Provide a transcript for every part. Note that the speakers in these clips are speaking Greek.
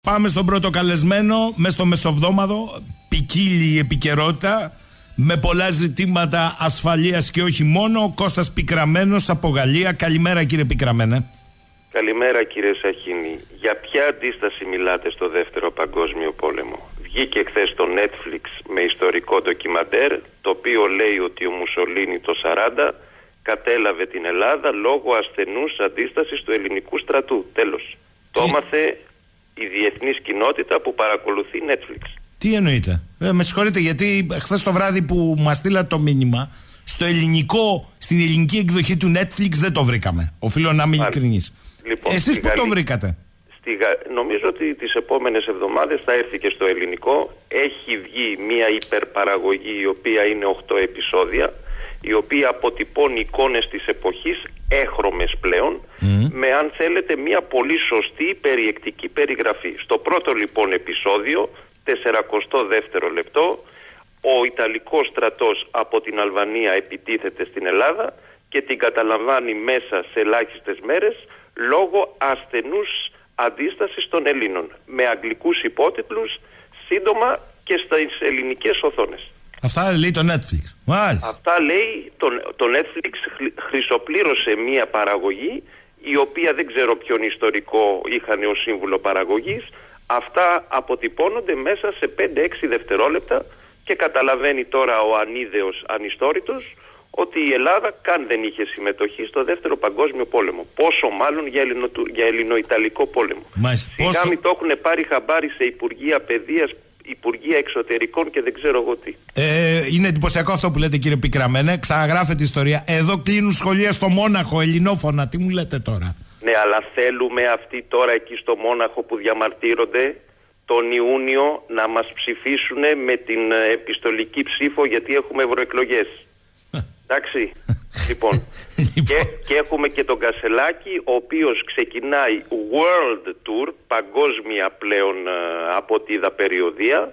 Πάμε στον πρώτο καλεσμένο, μες στο μεσοβδόμαδο, ποικίλη η επικαιρότητα, με πολλά ζητήματα ασφαλείας και όχι μόνο. Ο Κώστας Πικραμένος από Γαλλία. Καλημέρα κύριε Πικραμένε. Καλημέρα κύριε Σαχίνη. Για ποια αντίσταση μιλάτε στο δεύτερο παγκόσμιο πόλεμο? Βγήκε χθες στο Netflix με ιστορικό ντοκιμαντέρ, το οποίο λέει ότι ο Μουσολίνι το 40 κατέλαβε την Ελλάδα λόγω ασθενούς αντίστασης του ελληνικού στρατού. Τέλος. Το έμαθε η διεθνής κοινότητα που παρακολουθεί Netflix. Τι εννοείτε? Με συγχωρείτε, γιατί χθες το βράδυ που μας στείλατε το μήνυμα, στην ελληνική εκδοχή του Netflix δεν το βρήκαμε. Οφείλω να είμαι ειλικρινής. Λοιπόν, εσείς που το βρήκατε? Νομίζω ότι τις επόμενες εβδομάδες θα έρθει και στο ελληνικό. Έχει βγει μια υπερπαραγωγή, η οποία είναι 8 επεισόδια, η οποία αποτυπώνει εικόνες της εποχής, έχρωμες πλέον, με, αν θέλετε, μια πολύ σωστή περιεκτική περιγραφή. Στο πρώτο λοιπόν επεισόδιο, 42ο λεπτό, ο Ιταλικός στρατός από την Αλβανία επιτίθεται στην Ελλάδα και την καταλαμβάνει μέσα σε ελάχιστες μέρες λόγω ασθενούς αντίστασης των Ελλήνων, με αγγλικούς υπότιτλους, σύντομα και στις ελληνικές οθόνες. Αυτά λέει το Netflix. Μάλιστα. Αυτά λέει το Netflix. Χρυσοπλήρωσε μία παραγωγή, η οποία δεν ξέρω ποιον ιστορικό είχαν ως σύμβουλο παραγωγής. Αυτά αποτυπώνονται μέσα σε 5-6 δευτερόλεπτα και καταλαβαίνει τώρα ο ανίδεος ανιστόρητος ότι η Ελλάδα καν δεν είχε συμμετοχή στο δεύτερο παγκόσμιο πόλεμο. Πόσο μάλλον για ελληνοϊταλικό πόλεμο. Σιγά μην το έχουν πάρει χαμπάρι σε Υπουργεία Παιδείας, Υπουργεία Εξωτερικών και δεν ξέρω εγώ τι. Είναι εντυπωσιακό αυτό που λέτε κύριε Πικραμένε. Ξαναγράφετε ιστορία. Εδώ κλείνουν σχολεία στο Μόναχο, ελληνόφωνα. Τι μου λέτε τώρα? Ναι, αλλά θέλουμε αυτοί τώρα εκεί στο Μόναχο που διαμαρτύρονται τον Ιούνιο να μας ψηφίσουν με την επιστολική ψήφο, γιατί έχουμε ευρωεκλογές. Εντάξει. Λοιπόν, και έχουμε και τον Κασελάκη, ο οποίος ξεκινάει World Tour, παγκόσμια πλέον από ό,τι είδα περιοδία,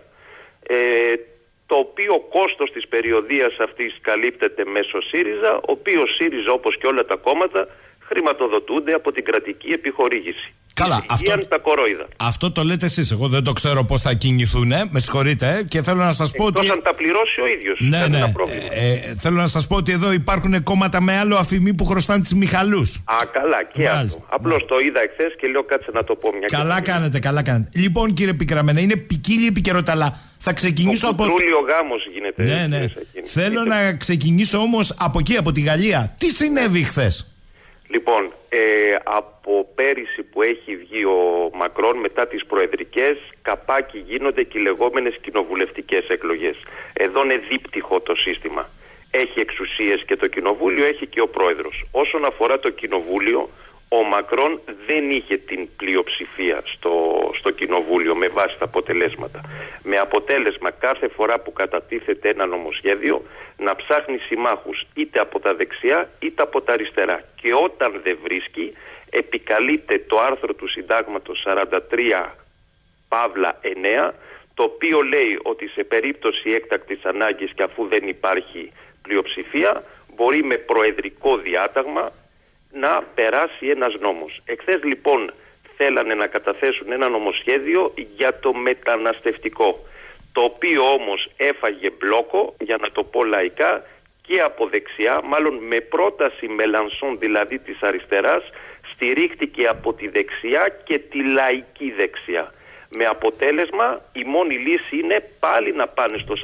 το οποίο κόστος της περιοδίας αυτής καλύπτεται μέσω ΣΥΡΙΖΑ, ο οποίος ΣΥΡΙΖΑ, όπως και όλα τα κόμματα, χρηματοδοτούνται από την κρατική επιχορήγηση. Καλά, αυτό το λέτε εσείς. Εγώ δεν το ξέρω πώς θα κινηθούν. Με συγχωρείτε, και θέλω να σας πω ότι. Αν τα πληρώσει ο ίδιος. Ναι. Θέλω να σας πω ότι εδώ υπάρχουν κόμματα με άλλο αφημί που χρωστάνε τις Μιχαλούς. Καλά, και αυτό. Απλώς το είδα εχθές και λέω κάτσε να το πω μια. Καλά κάνετε. Λοιπόν, κύριε Πικραμένα, είναι ποικίλη επικαιρότητα, αλλά θα ξεκινήσω από. Τρούλιο γάμος γίνεται. Ναι. Θέλω να ξεκινήσω όμως από εκεί, από τη Γαλλία. Τι συνέβη χθες? Λοιπόν, από πέρυσι που έχει βγει ο Μακρόν, μετά τις προεδρικές, καπάκι γίνονται και οι λεγόμενες κοινοβουλευτικές εκλογές. Εδώ είναι δίπτυχο το σύστημα. Έχει εξουσίες και το κοινοβούλιο, έχει και ο πρόεδρος. Όσον αφορά το κοινοβούλιο, ο Μακρόν δεν είχε την πλειοψηφία στο κοινοβούλιο με βάση τα αποτελέσματα. Με αποτέλεσμα κάθε φορά που κατατίθεται ένα νομοσχέδιο να ψάχνει συμμάχους είτε από τα δεξιά είτε από τα αριστερά. Και όταν δεν βρίσκει, επικαλείται το άρθρο του συντάγματος 43 Παύλα 9, το οποίο λέει ότι σε περίπτωση έκτακτης ανάγκης και αφού δεν υπάρχει πλειοψηφία, μπορεί με προεδρικό διάταγμα να περάσει ένας νόμος. Εχθές λοιπόν θέλανε να καταθέσουν ένα νομοσχέδιο για το μεταναστευτικό, το οποίο όμως έφαγε μπλόκο, για να το πω λαϊκά, και από δεξιά, μάλλον με πρόταση Μελανσόν, δηλαδή της αριστεράς, στηρίχτηκε από τη δεξιά και τη λαϊκή δεξιά. Με αποτέλεσμα η μόνη λύση είναι πάλι να πάνε στο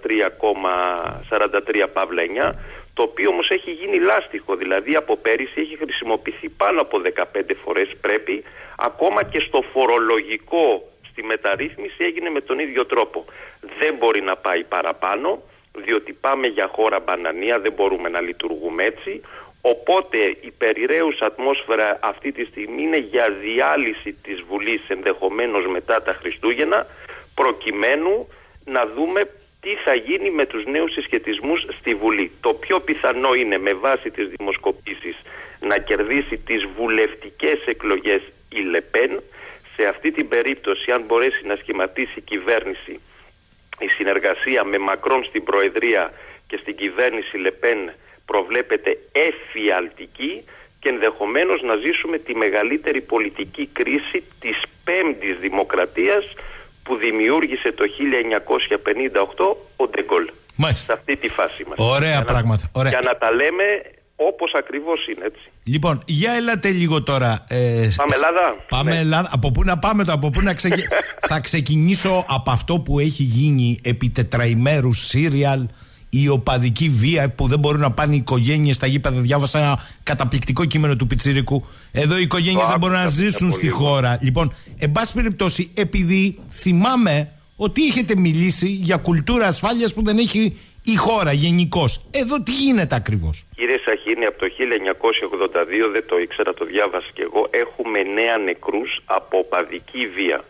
43 Παύλα 9, το οποίο όμως έχει γίνει λάστιχο, δηλαδή από πέρυσι έχει χρησιμοποιηθεί πάνω από 15 φορές. Πρέπει ακόμα και στο φορολογικό, στη μεταρρύθμιση έγινε με τον ίδιο τρόπο. Δεν μπορεί να πάει παραπάνω, διότι πάμε για χώρα μπανανία, δεν μπορούμε να λειτουργούμε έτσι. Οπότε η περιραίουσα ατμόσφαιρα αυτή τη στιγμή είναι για διάλυση της Βουλής, ενδεχομένως μετά τα Χριστούγεννα, προκειμένου να δούμε τι θα γίνει με τους νέους συσχετισμούς στη Βουλή. Το πιο πιθανό είναι, με βάση τις δημοσκοπήσεις, να κερδίσει τις βουλευτικές εκλογές η Λεπέν. Σε αυτή την περίπτωση, αν μπορέσει να σχηματίσει κυβέρνηση, η συνεργασία με Μακρόν στην Προεδρία και στην κυβέρνηση Λεπέν προβλέπεται εφιαλτική, και ενδεχομένως να ζήσουμε τη μεγαλύτερη πολιτική κρίση της πέμπτης δημοκρατίας που δημιούργησε το 1958 ο Ντεγκόλ. Σε αυτή τη φάση μας. Ωραία πράγματα. Για να τα λέμε όπως ακριβώς είναι, έτσι. Λοιπόν, για έλατε λίγο τώρα. Πάμε Ελλάδα. Πάμε Ελλάδα. Από πού να πάμε τώρα, από πού να θα ξεκινήσω από αυτό που έχει γίνει επί τετραημέρου σύριαλ, η οπαδική βία που δεν μπορούν να πάνε οι οικογένειες στα γήπεδα. Διάβασα ένα καταπληκτικό κείμενο του Πιτσίρικου. Εδώ οι οικογένειες δεν μπορούν να ζήσουν στη χώρα. Λοιπόν, εν πάση περιπτώσει, επειδή θυμάμαι ότι έχετε μιλήσει για κουλτούρα ασφάλειας που δεν έχει η χώρα γενικώς. Εδώ τι γίνεται ακριβώς? Κύριε Σαχίνη, από το 1982, δεν το ήξερα, το διάβασα και εγώ, έχουμε 9 νεκρούς από οπαδική βία.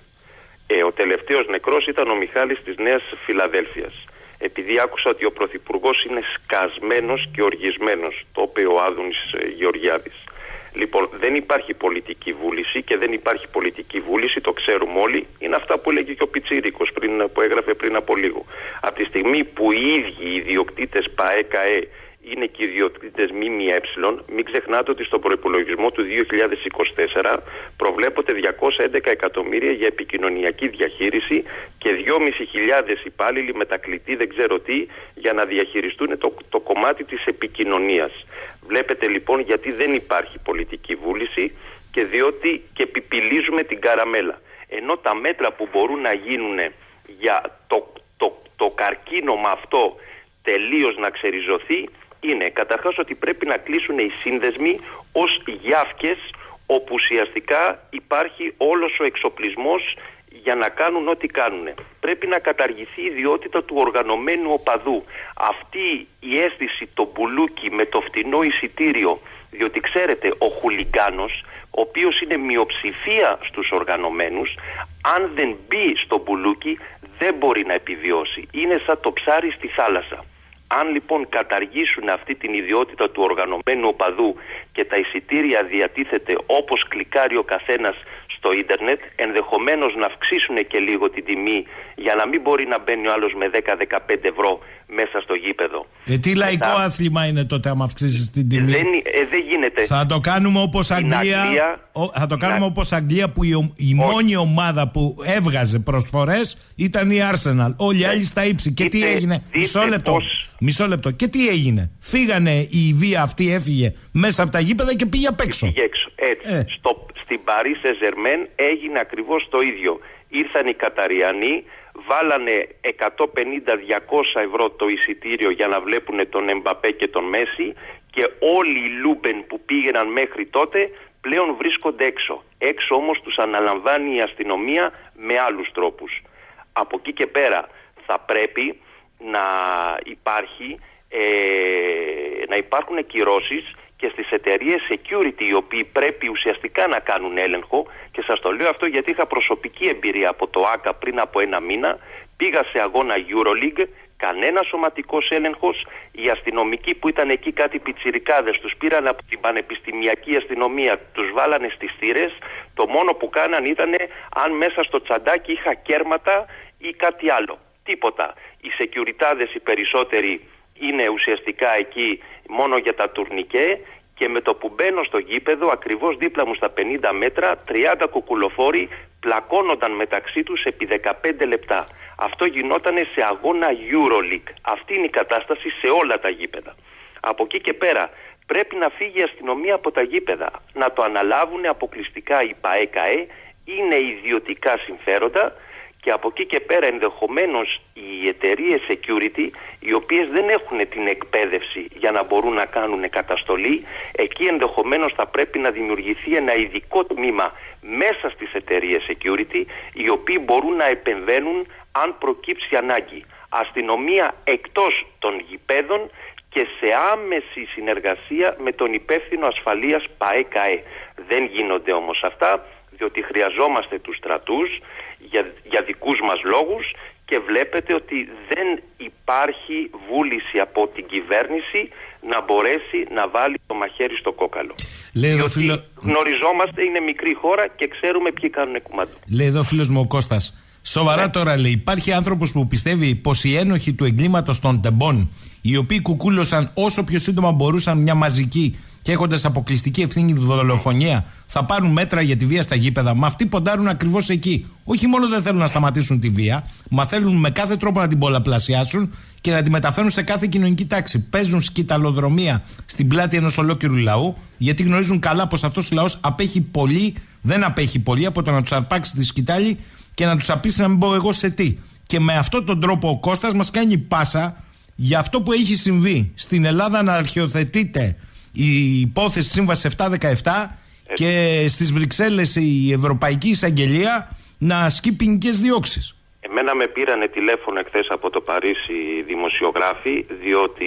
Ο τελευταίος νεκρός ήταν ο Μιχάλης της Νέας Φιλαδέλφειας. Επειδή άκουσα ότι ο Πρωθυπουργός είναι σκασμένος και οργισμένος, το είπε ο Άδωνης Γεωργιάδης. Λοιπόν, δεν υπάρχει πολιτική βούληση και δεν υπάρχει πολιτική βούληση, το ξέρουμε όλοι. Είναι αυτά που έλεγε και ο Πιτσίρικος που έγραφε πριν από λίγο. Από τη στιγμή που οι ίδιοι οι ιδιοκτήτες ΠΑΕ-ΚΑΕ είναι και οι ιδιοκτήτες ΜΜΕ, μην ξεχνάτε ότι στον προϋπολογισμό του 2024 προβλέπονται 211 εκατομμύρια για επικοινωνιακή διαχείριση και 2.500 υπάλληλοι μετακλητοί δεν ξέρω τι για να διαχειριστούν το κομμάτι της επικοινωνίας. Βλέπετε λοιπόν γιατί δεν υπάρχει πολιτική βούληση και διότι και πιπιλίζουμε την καραμέλα. Ενώ τα μέτρα που μπορούν να γίνουν για το καρκίνωμα αυτό τελείως να ξεριζωθεί είναι καταρχάς ότι πρέπει να κλείσουν οι σύνδεσμοι ως γιάφκες όπου ουσιαστικά υπάρχει όλος ο εξοπλισμός για να κάνουν ό,τι κάνουν. Πρέπει να καταργηθεί η ιδιότητα του οργανωμένου οπαδού. Αυτή η αίσθηση το μπουλούκι με το φτηνό εισιτήριο, διότι ξέρετε ο χουλιγκάνος, ο οποίος είναι μειοψηφία στους οργανωμένους, αν δεν μπει στο μπουλούκι δεν μπορεί να επιβιώσει. Είναι σαν το ψάρι στη θάλασσα. Αν λοιπόν καταργήσουν αυτή την ιδιότητα του οργανωμένου οπαδού και τα εισιτήρια διατίθεται όπως κλικάρει ο καθένας στο ίντερνετ, ενδεχομένως να αυξήσουν και λίγο την τιμή για να μην μπορεί να μπαίνει ο άλλος με 10-15 ευρώ μέσα στο γήπεδο. Τι λαϊκό άθλημα είναι τότε άμα αυξήσεις την τιμή? Δεν γίνεται. Θα το κάνουμε όπως Αγγλία, θα το κάνουμε όπως Αγγλία που η μόνη ομάδα που έβγαζε προσφορές ήταν η Arsenal. Όλοι οι άλλοι στα ύψη. Και τι έγινε? Μισό λεπτό. Και τι έγινε? Φύγανε, η βία αυτή έφυγε μέσα από τα γήπεδα και πήγε απ' έξω. Έτσι. Στην Paris Saint-Germain έγινε ακριβώς το ίδιο. Ήρθαν οι Καταριανοί, βάλανε 150-200 ευρώ το εισιτήριο για να βλέπουν τον Εμπαπέ και τον Μέση και όλοι οι Λούμπεν που πήγαιναν μέχρι τότε πλέον βρίσκονται έξω. Έξω όμως τους αναλαμβάνει η αστυνομία με άλλους τρόπους. Από εκεί και πέρα θα πρέπει να υπάρχουν κυρώσεις και στις εταιρείες security οι οποίοι πρέπει ουσιαστικά να κάνουν έλεγχο, και σας το λέω αυτό γιατί είχα προσωπική εμπειρία από το ΆΚΑ πριν από ένα μήνα. Πήγα σε αγώνα EuroLeague, κανένα σωματικός έλεγχος, οι αστυνομικοί που ήταν εκεί κάτι πιτσιρικάδες τους πήραν από την πανεπιστημιακή αστυνομία, τους βάλανε στις θύρες, το μόνο που κάναν ήταν αν μέσα στο τσαντάκι είχα κέρματα ή κάτι άλλο. Τίποτα. Οι σεκιουριτάδες οι περισσότεροι είναι ουσιαστικά εκεί μόνο για τα τουρνικέ και με το που μπαίνω στο γήπεδο ακριβώς δίπλα μου στα 50 μέτρα 30 κουκουλοφόροι πλακώνονταν μεταξύ τους επί 15 λεπτά. Αυτό γινόταν σε αγώνα EuroLeague. Αυτή είναι η κατάσταση σε όλα τα γήπεδα. Από εκεί και πέρα πρέπει να φύγει η αστυνομία από τα γήπεδα. Να το αναλάβουν αποκλειστικά οι ΠΑΕ-ΚΑΕ, είναι ιδιωτικά συμφέροντα. Και από εκεί και πέρα ενδεχομένως οι εταιρείες security, οι οποίες δεν έχουν την εκπαίδευση για να μπορούν να κάνουν καταστολή, εκεί ενδεχομένως θα πρέπει να δημιουργηθεί ένα ειδικό τμήμα μέσα στις εταιρείες security, οι οποίοι μπορούν να επεμβαίνουν αν προκύψει ανάγκη. Αστυνομία εκτός των γηπέδων και σε άμεση συνεργασία με τον υπεύθυνο ασφαλείας ΠΑΕ-ΚΑΕ. Δεν γίνονται όμως αυτά, διότι χρειαζόμαστε τους στρατούς για δικούς μας λόγους και βλέπετε ότι δεν υπάρχει βούληση από την κυβέρνηση να μπορέσει να βάλει το μαχαίρι στο κόκαλο. Γνωριζόμαστε, είναι μικρή χώρα και ξέρουμε ποιοι κάνουν κουμάντο. Λέει εδώ φίλος μου ο Κώστας, σοβαρά τώρα λέει, υπάρχει άνθρωπος που πιστεύει πως οι ένοχοι του εγκλήματος των τεμπών, οι οποίοι κουκούλωσαν όσο πιο σύντομα μπορούσαν μια μαζική και έχοντας αποκλειστική ευθύνη τη δολοφονία, θα πάρουν μέτρα για τη βία στα γήπεδα. Μα αυτοί ποντάρουν ακριβώς εκεί. Όχι μόνο δεν θέλουν να σταματήσουν τη βία, μα θέλουν με κάθε τρόπο να την πολλαπλασιάσουν και να τη μεταφέρουν σε κάθε κοινωνική τάξη. Παίζουν σκυταλοδρομία στην πλάτη ενός ολόκληρου λαού, γιατί γνωρίζουν καλά πως αυτός ο λαός δεν απέχει πολύ από το να τους αρπάξει τη σκυτάλη και να τους απείσει να μην πω εγώ σε τι. Και με αυτόν τον τρόπο ο Κώστας μας κάνει πάσα για αυτό που έχει συμβεί στην Ελλάδα, να αρχιοθετείται η υπόθεση Σύμβαση 717 και στις Βρυξέλλες η Ευρωπαϊκή Εισαγγελία να ασκεί ποινικές διώξεις. Εμένα με πήρανε τηλέφωνο εχθές από το Παρίσι δημοσιογράφοι, διότι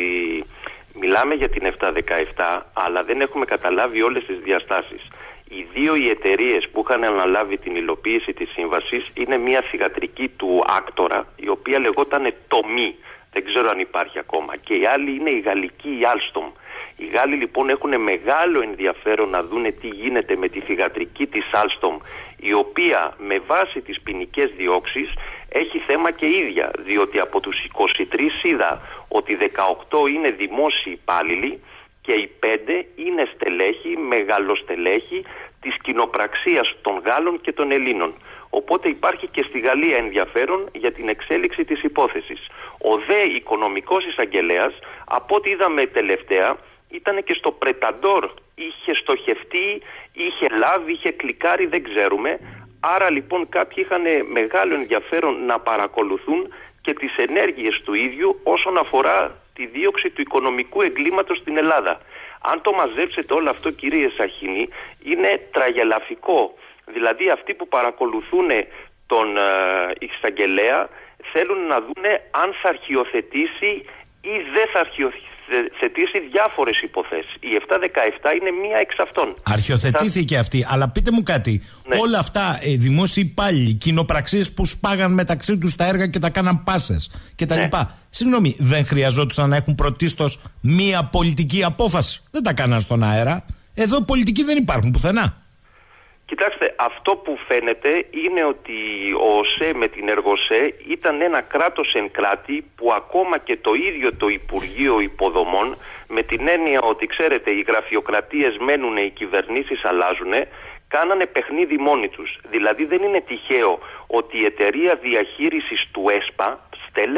μιλάμε για την 717, αλλά δεν έχουμε καταλάβει όλες τις διαστάσεις. Οι δύο οι εταιρείες που είχαν αναλάβει την υλοποίηση της σύμβασης είναι μια θυγατρική του Άκτορα, η οποία λεγόταν Τομή. Δεν ξέρω αν υπάρχει ακόμα. Και η άλλη είναι η γαλλική η Alstom. Οι Γάλλοι λοιπόν έχουν μεγάλο ενδιαφέρον να δούνε τι γίνεται με τη θυγατρική της Alstom, η οποία με βάση τις ποινικές διώξεις έχει θέμα και ίδια, διότι από τους 23 είδα ότι 18 είναι δημόσιοι υπάλληλοι και οι 5 είναι στελέχοι, μεγαλοστελέχοι της κοινοπραξίας των Γάλλων και των Ελλήνων. Οπότε υπάρχει και στη Γαλλία ενδιαφέρον για την εξέλιξη της υπόθεσης. Ο δε οικονομικός εισαγγελέας, από ό,τι είδαμε τελευταία, ήταν και στο Πρεταντόρ, είχε στοχευτεί, είχε λάβει, είχε κλικάρει, δεν ξέρουμε. Άρα λοιπόν κάποιοι είχαν μεγάλο ενδιαφέρον να παρακολουθούν και τις ενέργειες του ίδιου όσον αφορά τη δίωξη του οικονομικού εγκλήματος στην Ελλάδα. Αν το μαζέψετε όλο αυτό, κύριε Σαχίνη, είναι τραγελαφικό. Δηλαδή αυτοί που παρακολουθούν τον εισαγγελέα θέλουν να δούνε αν θα αρχιοθετήσει ή δεν θα αρχιοθετήσει διάφορες υποθέσεις. Η 717 είναι μία εξ αυτών. Αρχιοθετήθηκε αυτή, αλλά πείτε μου κάτι. Ναι. Όλα αυτά δημόσιοι υπάλληλοι, κοινοπραξίες που σπάγαν μεταξύ τους τα έργα και τα κάναν πάσες κτλ. Ναι. Συγγνώμη, δεν χρειαζόντουσαν να έχουν πρωτίστως μία πολιτική απόφαση? Δεν τα κάναν στον αέρα. Εδώ πολιτικοί δεν υπάρχουν πουθενά. Κοιτάξτε, αυτό που φαίνεται είναι ότι ο ΟΣΕ με την Εργοσέ ήταν ένα κράτος εν κράτη που ακόμα και το ίδιο το Υπουργείο Υποδομών, με την έννοια ότι ξέρετε οι γραφειοκρατίες μένουν, οι κυβερνήσεις αλλάζουν, κάνανε παιχνίδι μόνοι τους. Δηλαδή δεν είναι τυχαίο ότι η εταιρεία διαχείρισης του ΕΣΠΑ,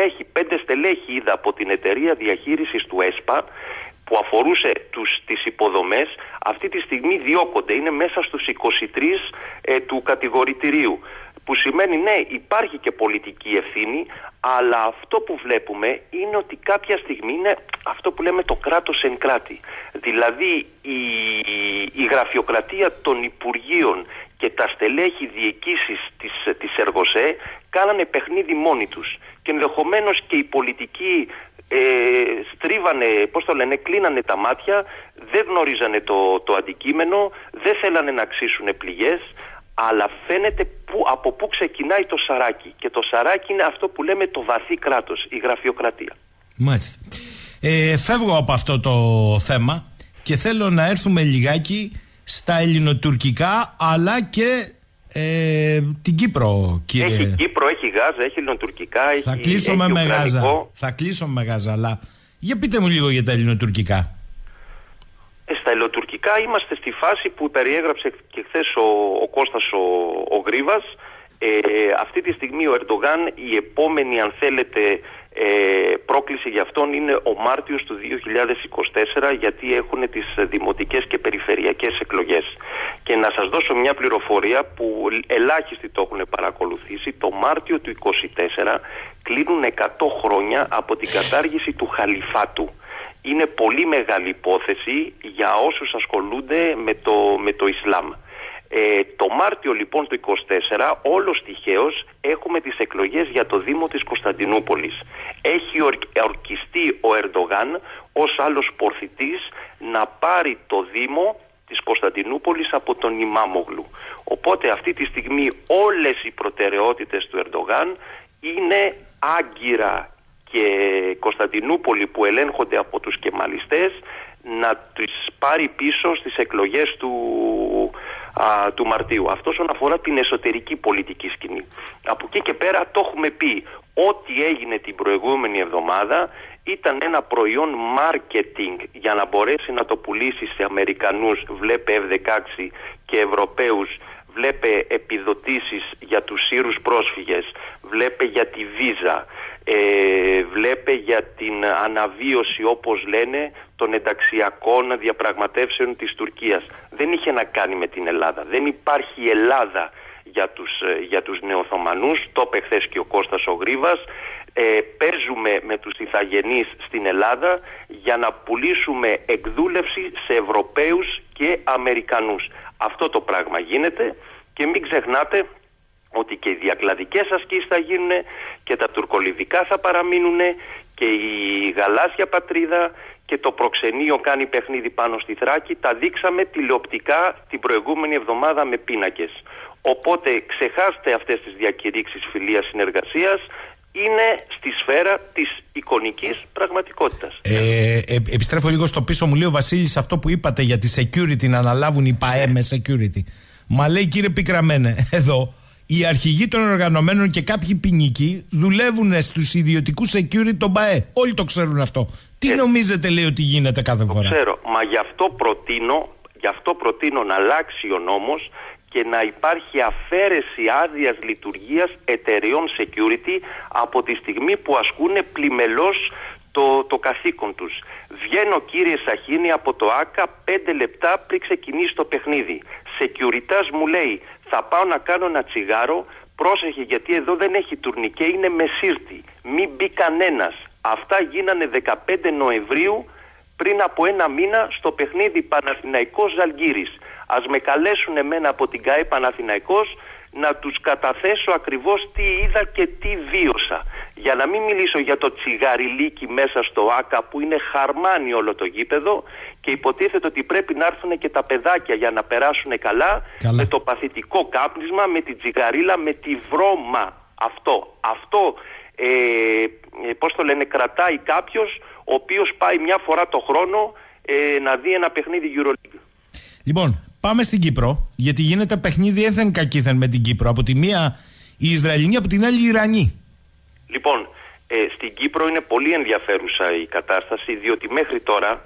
5 στελέχη είδα από την εταιρεία διαχείρισης του ΕΣΠΑ, που αφορούσε τις υποδομές, αυτή τη στιγμή διώκονται. Είναι μέσα στους 23 του κατηγορητηρίου. Που σημαίνει ναι, υπάρχει και πολιτική ευθύνη, αλλά αυτό που βλέπουμε είναι ότι κάποια στιγμή είναι αυτό που λέμε το κράτος εν κράτη. Δηλαδή η γραφειοκρατία των Υπουργείων και τα στελέχη διοικήσεις της Εργοσέ κάνανε παιχνίδι μόνοι τους. Και ενδεχομένως και οι πολιτικοί στρίβανε, κλείνανε τα μάτια, δεν γνωρίζανε το αντικείμενο, δεν θέλανε να αξίσουν πληγές, αλλά φαίνεται από πού ξεκινάει το σαράκι. Και το σαράκι είναι αυτό που λέμε το βαθύ κράτος, η γραφειοκρατία. Μάλιστα. Φεύγω από αυτό το θέμα και θέλω να έρθουμε λιγάκι στα ελληνοτουρκικά, αλλά και την Κύπρο, κύριε. Έχει Κύπρο, έχει Γάζα, έχει ελληνοτουρκικά, θα κλείσουμε με Γάζα. Θα κλείσω με Γάζα, αλλά για πείτε μου λίγο για τα ελληνοτουρκικά. Στα ελληνοτουρκικά είμαστε στη φάση που περιέγραψε και χθες ο Κώστας ο Γρίβας. Αυτή τη στιγμή ο Ερντογάν, η επόμενη αν θέλετε πρόκληση για αυτόν είναι ο Μάρτιος του 2024, γιατί έχουν τις δημοτικές και περιφερειακές εκλογές. Και να σας δώσω μια πληροφορία που ελάχιστοι το έχουν παρακολουθήσει. Το Μάρτιο του 2024 κλείνουν 100 χρόνια από την κατάργηση του Χαλιφάτου. Είναι πολύ μεγάλη υπόθεση για όσους ασχολούνται με το Ισλάμ. Το Μάρτιο λοιπόν του 24, όλος τυχαίως, έχουμε τις εκλογές για το Δήμο της Κωνσταντινούπολης. Έχει ορκιστεί ο Ερντογάν ως άλλος πορθητής να πάρει το Δήμο της Κωνσταντινούπολης από τον Ιμάμογλου. Οπότε αυτή τη στιγμή όλες οι προτεραιότητες του Ερντογάν είναι Άγκυρα και Κωνσταντινούπολη, που ελέγχονται από τους κεμαλιστές, να τις πάρει πίσω στις εκλογές του Μαρτίου. Αυτό όσον αφορά την εσωτερική πολιτική σκηνή. Από εκεί και πέρα το έχουμε πει. Ό,τι έγινε την προηγούμενη εβδομάδα ήταν ένα προϊόν marketing για να μπορέσει να το πουλήσει σε Αμερικανούς, βλέπε F-16, και Ευρωπαίους, βλέπε επιδοτήσεις για τους Σύρους πρόσφυγες, βλέπε για τη βίζα, βλέπε για την αναβίωση, όπως λένε, των ενταξιακών διαπραγματεύσεων της Τουρκίας. Δεν είχε να κάνει με την Ελλάδα. Δεν υπάρχει Ελλάδα για τους νεοοθωμανούς. Το είπε χθες και ο Κώστας ο Γρίβας. Παίζουμε με τους ηθαγενείς στην Ελλάδα για να πουλήσουμε εκδούλευση σε Ευρωπαίους και Αμερικανούς. Αυτό το πράγμα γίνεται, και μην ξεχνάτε ότι και οι διακλαδικές ασκήσεις θα γίνουν και τα τουρκολιβικά θα παραμείνουν και η γαλάζια πατρίδα και το προξενείο κάνει παιχνίδι πάνω στη Θράκη. Τα δείξαμε τηλεοπτικά την προηγούμενη εβδομάδα με πίνακες. Οπότε ξεχάστε αυτές τις διακηρύξεις φιλίας, συνεργασίας. Είναι στη σφαίρα της εικονικής πραγματικότητας. Επιστρέφω λίγο στο πίσω, μου λέει ο Βασίλης αυτό που είπατε για τη security, να αναλάβουν οι ΠΑΕ με security. Μα λέει, κύριε Πικραμένε, εδώ οι αρχηγοί των οργανωμένων και κάποιοι ποινικοί δουλεύουν στους ιδιωτικούς security των ΠΑΕ. Όλοι το ξέρουν αυτό. Τι νομίζετε, λέει, ότι γίνεται κάθε φορά? Ξέρω, μα γι' αυτό προτείνω να αλλάξει ο νόμος και να υπάρχει αφαίρεση άδειας λειτουργίας εταιρεών security από τη στιγμή που ασκούν πλημελώς το καθήκον τους. Βγαίνω, κύριε Σαχίνη, από το ΆΚΑ 5 λεπτά πριν ξεκινήσει το παιχνίδι. Σεκιουριτάς μου λέει, θα πάω να κάνω ένα τσιγάρο, πρόσεχε γιατί εδώ δεν έχει τουρνικέ, είναι μεσίρτη. Μην μπει κανένας. Αυτά γίνανε 15 Νοεμβρίου πριν από ένα μήνα στο παιχνίδι Παναθηναϊκός Ζαλγκύρης. Ας με καλέσουν εμένα από την ΚΑΕ Παναθηναϊκός να τους καταθέσω ακριβώς τι είδα και τι βίωσα. Για να μην μιλήσω για το τσιγαριλίκι μέσα στο ΆΚΑ που είναι χαρμάνι όλο το γήπεδο και υποτίθεται ότι πρέπει να έρθουν και τα παιδάκια για να περάσουν καλά. Με το παθητικό κάπνισμα, με την τσιγαρίλα, με τη βρώμα. Αυτό πώς το λένε, κρατάει κάποιος ο οποίος πάει μια φορά το χρόνο να δει ένα παιχνίδι EuroLeague. Λοιπόν, πάμε στην Κύπρο, γιατί γίνεται παιχνίδι έθεν κακήθεν με την Κύπρο. Από τη μία οι Ισραηλινοί, από την άλλη οι Ιρανοί. Λοιπόν, στην Κύπρο είναι πολύ ενδιαφέρουσα η κατάσταση, διότι μέχρι τώρα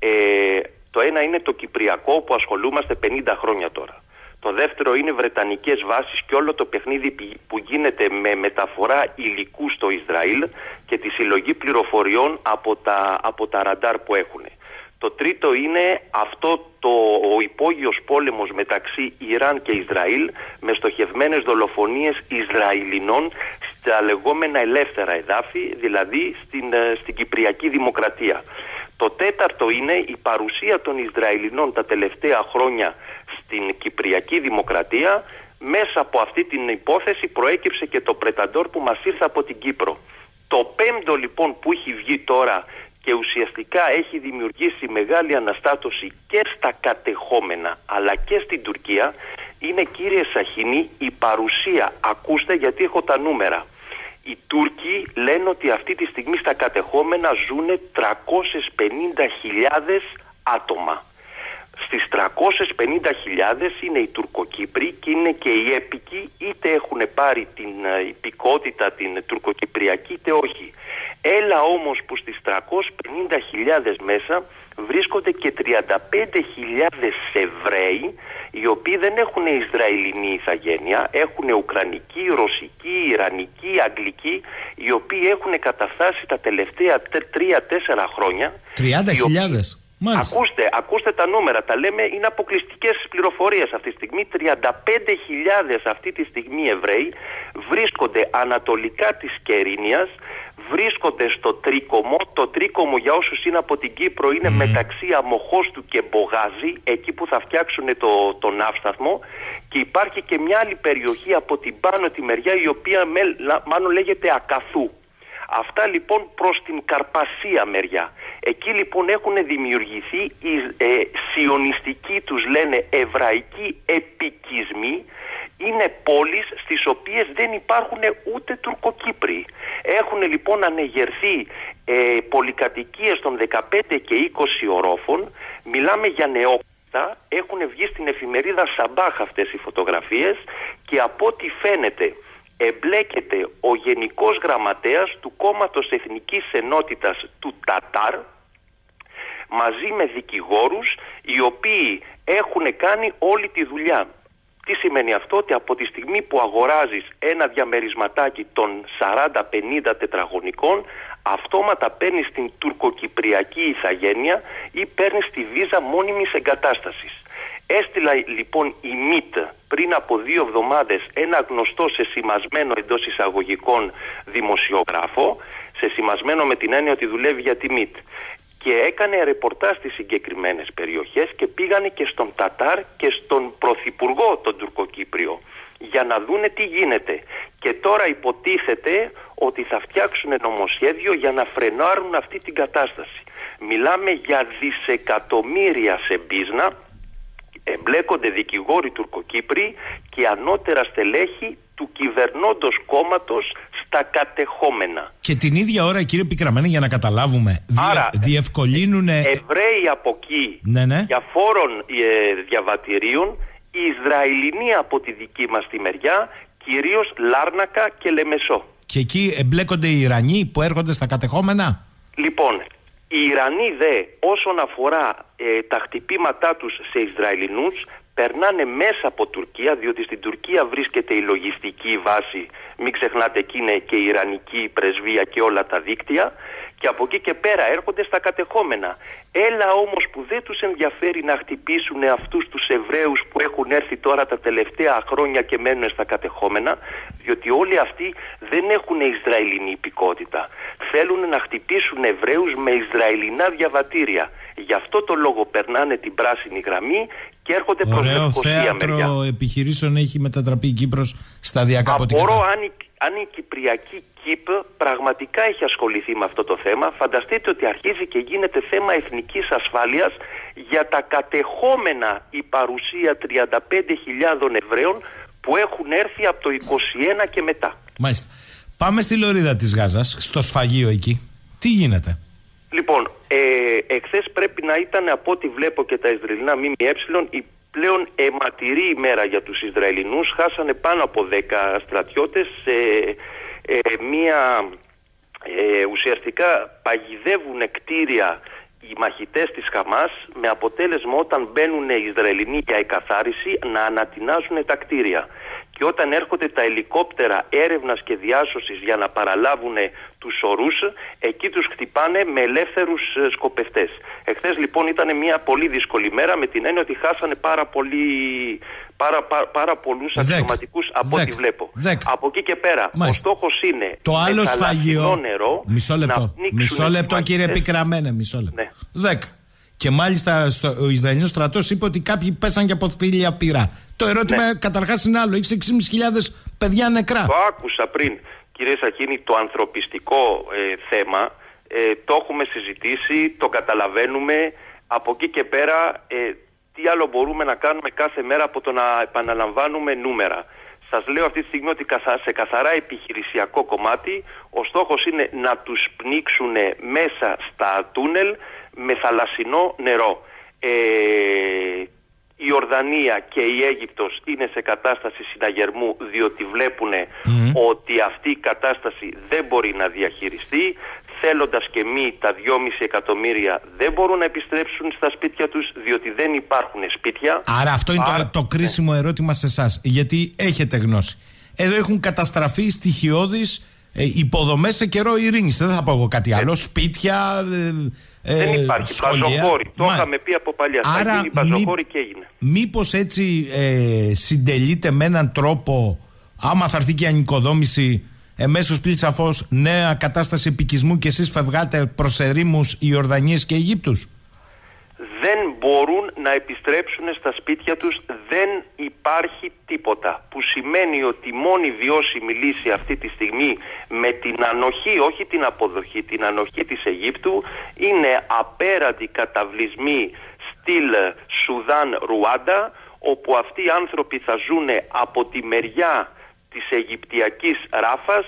το ένα είναι το κυπριακό που ασχολούμαστε 50 χρόνια τώρα. Το δεύτερο είναι βρετανικές βάσεις και όλο το παιχνίδι που γίνεται με μεταφορά υλικού στο Ισραήλ και τη συλλογή πληροφοριών από τα ραντάρ που έχουν. Το τρίτο είναι ο υπόγειος πόλεμος μεταξύ Ιράν και Ισραήλ με στοχευμένες δολοφονίες Ισραηλινών στα λεγόμενα ελεύθερα εδάφη, δηλαδή στην Κυπριακή Δημοκρατία. Το τέταρτο είναι η παρουσία των Ισραηλινών τα τελευταία χρόνια στην Κυπριακή Δημοκρατία. Μέσα από αυτή την υπόθεση προέκυψε και το Πρεταντόρ που μας ήρθε από την Κύπρο. Το πέμπτο λοιπόν που έχει βγει τώρα και ουσιαστικά έχει δημιουργήσει μεγάλη αναστάτωση και στα κατεχόμενα αλλά και στην Τουρκία είναι, κύριε Σαχίνη, η παρουσία, ακούστε γιατί έχω τα νούμερα. Οι Τούρκοι λένε ότι αυτή τη στιγμή στα κατεχόμενα ζουν 350.000 άτομα. Στις 350.000 είναι οι Τουρκοκύπροι και είναι και οι έπικοι, είτε έχουν πάρει την υπηκότητα την τουρκοκυπριακή είτε όχι. Έλα όμως που στις 350.000 μέσα βρίσκονται και 35.000 Εβραίοι, οι οποίοι δεν έχουν Ισραηλινή ηθαγένεια, έχουν Ουκρανική, Ρωσική, Ιρανική, Αγγλική, οι οποίοι έχουν καταφτάσει τα τελευταία 3-4 χρόνια. 30.000. Ακούστε τα νούμερα, τα λέμε, είναι αποκλειστικές πληροφορίες αυτή τη στιγμή. 35.000 αυτή τη στιγμή Εβραίοι βρίσκονται ανατολικά της Κερίνιας, βρίσκονται στο Τρίκομο. Το Τρίκομο, για όσους είναι από την Κύπρο, είναι μεταξύ Αμοχώστου και Μπογάζη, εκεί που θα φτιάξουν το ναύσταθμο, και υπάρχει και μια άλλη περιοχή από την πάνω τη μεριά, η οποία μάλλον λέγεται Ακαθού. Αυτά λοιπόν προς την Καρπασία μεριά. Εκεί λοιπόν έχουν δημιουργηθεί οι σιωνιστικοί, τους λένε εβραϊκοί επικισμοί. Είναι πόλεις στις οποίες δεν υπάρχουν ούτε Τουρκοκύπροι. Έχουν λοιπόν ανεγερθεί πολυκατοικίες των 15 και 20 ορόφων. Μιλάμε για νεόπτα. Έχουν βγει στην εφημερίδα Σαμπάχ αυτές οι φωτογραφίες και από ό,τι φαίνεται εμπλέκεται ο Γενικός Γραμματέας του Κόμματος Εθνικής Ενότητας του Τατάρ μαζί με δικηγόρους οι οποίοι έχουν κάνει όλη τη δουλειά. Τι σημαίνει αυτό? Ότι από τη στιγμή που αγοράζεις ένα διαμερισματάκι των 40-50 τετραγωνικών, αυτόματα παίρνεις την τουρκοκυπριακή ηθαγένεια ή παίρνεις τη βίζα μόνιμης εγκατάστασης. Έστειλα λοιπόν η ΜΙΤ πριν από 2 εβδομάδες ένα γνωστό σεσημασμένο εντός εισαγωγικών δημοσιογράφο, σεσημασμένο με την έννοια ότι δουλεύει για τη ΜΙΤ, και έκανε ρεπορτάζ στις συγκεκριμένες περιοχές και πήγανε και στον Τατάρ και στον Πρωθυπουργό τον Τουρκοκύπριο για να δούνε τι γίνεται. Και τώρα υποτίθεται ότι θα φτιάξουν νομοσχέδιο για να φρενάρουν αυτή την κατάσταση. Μιλάμε για δισεκατομμύρια σε μπίζνα, εμπλέκονται δικηγόροι Τουρκοκύπροι και ανώτερα στελέχη του κυβερνώντος κόμματος στα κατεχόμενα. Και την ίδια ώρα, κύριε Πικραμένη, για να καταλάβουμε, διευκολύνουν Εβραίοι από εκεί, διαφόρων διαβατηρίων, οι Ισραηλινοί από τη δική μας τη μεριά, κυρίως Λάρνακα και Λεμεσό. Και εκεί εμπλέκονται οι Ιρανοί που έρχονται στα κατεχόμενα. Λοιπόν, οι Ιρανοί όσον αφορά τα χτυπήματά τους σε Ισραηλινούς, περνάνε μέσα από Τουρκία, διότι στην Τουρκία βρίσκεται η λογιστική βάση. Μην ξεχνάτε, εκεί είναι και η Ιρανική πρεσβεία και όλα τα δίκτυα. Και από εκεί και πέρα έρχονται στα κατεχόμενα. Έλα όμως που δεν τους ενδιαφέρει να χτυπήσουν αυτούς τους Εβραίους που έχουν έρθει τώρα τα τελευταία χρόνια και μένουν στα κατεχόμενα, διότι όλοι αυτοί δεν έχουν Ισραηλινή υπηκότητα. Θέλουν να χτυπήσουν Εβραίους με Ισραηλινά διαβατήρια. Γι' αυτό το λόγο περνάνε την πράσινη γραμμή και έρχονται προς Λευκοσία μεριά. Ωραίο θέατρο επιχειρήσεων έχει μετατραπεί η Κύπρος σταδιακά από την κατάσταση. Αν η Κυπριακή ΚΙΠ πραγματικά έχει ασχοληθεί με αυτό το θέμα, φανταστείτε ότι αρχίζει και γίνεται θέμα εθνικής ασφάλειας για τα κατεχόμενα η παρουσία 35.000 Εβραίων που έχουν έρθει από το 21 και μετά. Μάλιστα. Πάμε στη λωρίδα της Γάζας, στο σφαγείο εκεί. Τι γίνεται? Λοιπόν, εχθές πρέπει να ήταν, από ό,τι βλέπω και τα Ισραηλινά ΜΜΕ, η πλέον αιματηρή ημέρα για τους Ισραηλινούς. Χάσανε πάνω από 10 στρατιώτες σε ουσιαστικά παγιδεύουν κτίρια οι μαχητές της Χαμάς, με αποτέλεσμα όταν μπαίνουν οι Ισραηλινοί για εκαθάριση να ανατινάζουν τα κτίρια. Και όταν έρχονται τα ελικόπτερα έρευνας και διάσωσης για να παραλάβουν τους ορούς, εκεί τους χτυπάνε με ελεύθερους σκοπευτές. Εχθές λοιπόν ήταν μια πολύ δύσκολη μέρα, με την έννοια ότι χάσανε πάρα πολλούς αξιωματικούς από ό,τι βλέπω. Από εκεί και πέρα, ο στόχος είναι το άλλο σφαγείο νερό. Μισό λεπτό κύριε Πικραμένε, μισό λεπτό. 10. Και μάλιστα ο Ισραηλινός στρατός είπε ότι κάποιοι πέσαν και από θύλια πυρά. Το ερώτημα καταρχάς είναι άλλο. Έχεις 6.500 παιδιά νεκρά. Το άκουσα πριν, κύριε Σαχίνη, το ανθρωπιστικό θέμα. Το έχουμε συζητήσει, το καταλαβαίνουμε. Από εκεί και πέρα, τι άλλο μπορούμε να κάνουμε κάθε μέρα από το να επαναλαμβάνουμε νούμερα. Σας λέω αυτή τη στιγμή ότι σε καθαρά επιχειρησιακό κομμάτι ο στόχος είναι να τους πνίξουν μέσα στα τούνελ με θαλασσινό νερό. Η Ορδανία και η Αίγυπτος είναι σε κατάσταση συναγερμού, διότι βλέπουν ότι αυτή η κατάσταση δεν μπορεί να διαχειριστεί. Θέλοντας και μη, τα 2,5 εκατομμύρια δεν μπορούν να επιστρέψουν στα σπίτια τους, διότι δεν υπάρχουν σπίτια. Άρα αυτό είναι το κρίσιμο ερώτημα σε εσάς, γιατί έχετε γνώση. Εδώ έχουν καταστραφεί στοιχειώδεις υποδομές σε καιρό ειρήνης. Δεν θα πω εγώ κάτι άλλο. Σπίτια, δεν υπάρχει. Παζοχώρη. Το είχαμε πει από παλιά. Άρα, θα γίνει παζοχώρη και έγινε. Μήπως έτσι συντελείται με έναν τρόπο, άμα θα έρθει και η ανοικοδόμηση, εμέσως πλην σαφώς νέα κατάσταση επικισμού και εσείς φευγάτε προς ερήμους Ιορδανίες και Αιγύπτους? Δεν μπορούν να επιστρέψουν στα σπίτια τους, δεν υπάρχει τίποτα. Που σημαίνει ότι η μόνη βιώσιμη λύση αυτή τη στιγμή, με την ανοχή, όχι την αποδοχή, την ανοχή της Αιγύπτου, είναι απέραντη καταβλισμοί στυλ Σουδάν-Ρουάντα, όπου αυτοί οι άνθρωποι θα ζουν από τη μεριά της Αιγυπτιακής Ράφας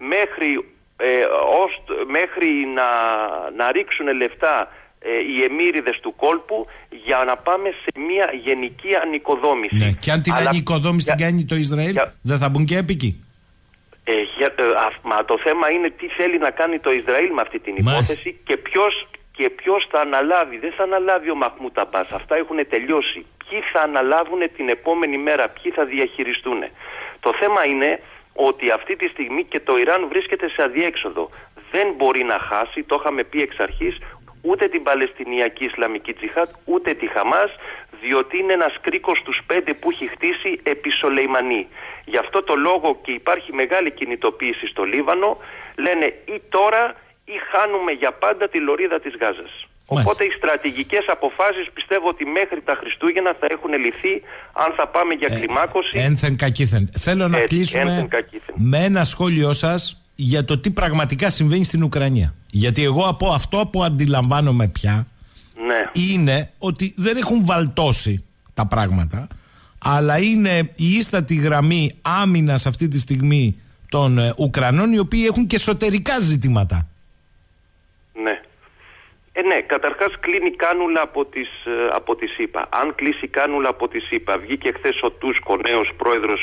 μέχρι να ρίξουν λεφτά οι εμμύριδες του κόλπου για να πάμε σε μια γενική ανοικοδόμηση. Ναι, και αν την ανοικοδόμηση την κάνει το Ισραήλ, δεν θα μπουν και έπικοι? Μα το θέμα είναι τι θέλει να κάνει το Ισραήλ με αυτή την υπόθεση και ποιος θα αναλάβει. Δεν θα αναλάβει ο Μαχμούντ Αμπάς. Αυτά έχουν τελειώσει. Ποιοι θα αναλάβουν την επόμενη μέρα, ποιοι θα διαχειριστούν. Το θέμα είναι ότι αυτή τη στιγμή και το Ιράν βρίσκεται σε αδιέξοδο. Δεν μπορεί να χάσει, το είχαμε πει εξ αρχής, ούτε την Παλαιστινιακή Ισλαμική Τζιχάντ, ούτε τη Χαμάς, διότι είναι ένας κρίκος στους 5 που έχει χτίσει επί Σολεϊμανί. Γι' αυτό το λόγο και υπάρχει μεγάλη κινητοποίηση στο Λίβανο, λένε ή τώρα ή χάνουμε για πάντα τη λωρίδα της Γάζας. Οπότε οι στρατηγικές αποφάσεις πιστεύω ότι μέχρι τα Χριστούγεννα θα έχουν λυθεί, αν θα πάμε για κλιμάκωση. Ένθεν κακήθεν. Θέλω να κλείσουμε με ένα σχόλιο σας για το τι πραγματικά συμβαίνει στην Ουκρανία. Γιατί εγώ από αυτό που αντιλαμβάνομαι πια είναι ότι δεν έχουν βαλτώσει τα πράγματα, αλλά είναι η ίστατη γραμμή άμυνας αυτή τη στιγμή των Ουκρανών, οι οποίοι έχουν και εσωτερικά ζητήματα. Ναι. Ναι, καταρχάς κλείνει κάνουλα από τη ΣΥΠΑ. Αν κλείσει κάνουλα από τη ΣΥΠΑ, βγήκε χθες ο Τούσκο, νέος πρόεδρος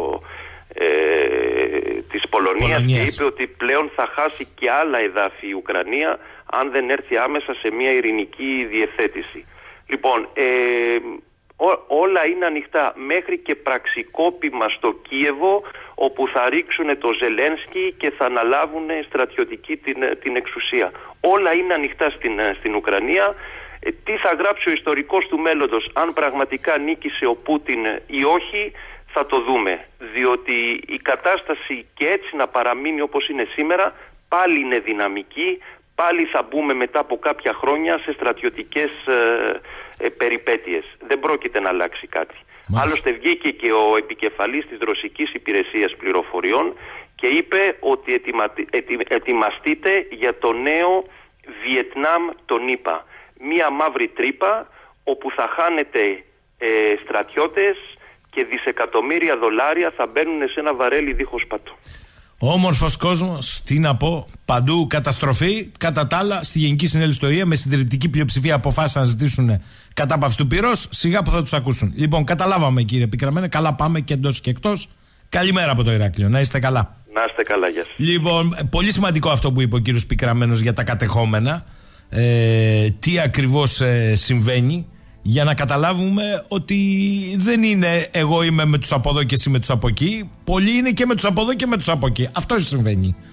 της Πολωνίας και είπε ότι πλέον θα χάσει και άλλα εδάφη η Ουκρανία αν δεν έρθει άμεσα σε μια ειρηνική διευθέτηση. Λοιπόν, όλα είναι ανοιχτά, μέχρι και πραξικόπημα στο Κίεβο, όπου θα ρίξουν το Ζελένσκι και θα αναλάβουν στρατιωτική την εξουσία. Όλα είναι ανοιχτά στην Ουκρανία. Τι θα γράψει ο ιστορικός του μέλλοντος, αν πραγματικά νίκησε ο Πούτιν ή όχι, θα το δούμε. Διότι η κατάσταση και έτσι να παραμείνει όπως είναι σήμερα, πάλι είναι δυναμική, πάλι θα μπούμε μετά από κάποια χρόνια σε στρατιωτικές περιπέτειες. Δεν πρόκειται να αλλάξει κάτι. Άλλωστε βγήκε και ο επικεφαλής της Ρωσικής Υπηρεσίας Πληροφοριών και είπε ότι ετοιμαστείτε για το νέο Βιετνάμ των ΗΠΑ. Μία μαύρη τρύπα όπου θα χάνετε στρατιώτες και δισεκατομμύρια δολάρια θα μπαίνουν σε ένα βαρέλι δίχως πατού. Όμορφος κόσμος, τι να πω, παντού καταστροφή. Κατά τα άλλα, στη Γενική Συνέλευση του ΟΗΕ με συντριπτική πλειοψηφία αποφάσισαν να ζητήσουν κατάπαυση του πυρός. Σιγά που θα τους ακούσουν. Λοιπόν, καταλάβαμε κύριε Πικραμένε, καλά πάμε και εντός και εκτός. Καλημέρα από το Ηράκλειο, να είστε καλά. Να είστε καλά, γεια σας. Λοιπόν, πολύ σημαντικό αυτό που είπε ο κύριος Πικραμένος για τα κατεχόμενα. Τι ακριβώς συμβαίνει, για να καταλάβουμε ότι δεν είναι εγώ είμαι με τους από εδώ και εσύ με τους από εκεί. Πολλοί είναι και με τους από εδώ και με τους από εκεί. Αυτό συμβαίνει.